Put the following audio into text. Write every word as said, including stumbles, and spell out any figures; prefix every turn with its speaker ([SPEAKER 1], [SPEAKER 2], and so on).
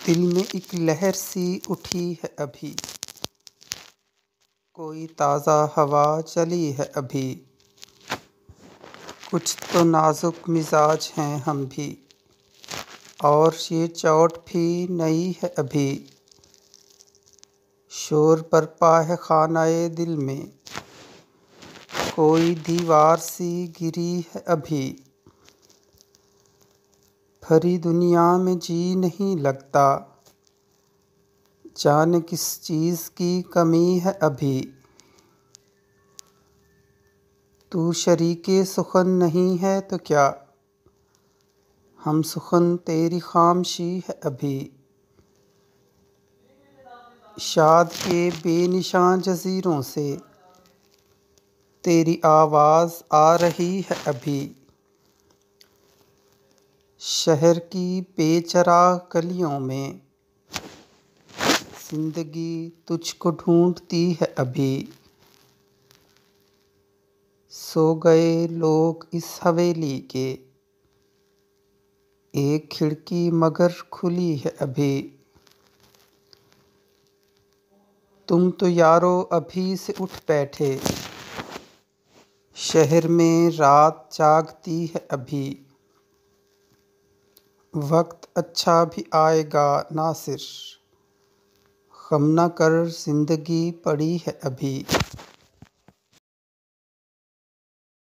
[SPEAKER 1] दिल में एक लहर सी उठी है अभी, कोई ताज़ा हवा चली है अभी। कुछ तो नाजुक मिजाज हैं हम भी, और ये चोट भी नई है अभी। शोर बरपा है खानाए दिल में, कोई दीवार सी गिरी है अभी। भरी दुनिया में जी नहीं लगता, जाने किस चीज़ की कमी है अभी। तू शरीके सुखन नहीं है तो क्या, हम सुखन तेरी खामशी है अभी। शाद के बेनिशान जज़ीरों से तेरी आवाज़ आ रही है अभी। शहर की बेचराग गलियों में जिंदगी तुझको ढूंढती है अभी। सो गए लोग इस हवेली के, एक खिड़की मगर खुली है अभी। तुम तो यारो अभी से उठ बैठे, शहर में रात जागती है अभी। वक्त अच्छा भी आएगा नासिर, गम न कर जिंदगी पड़ी है अभी।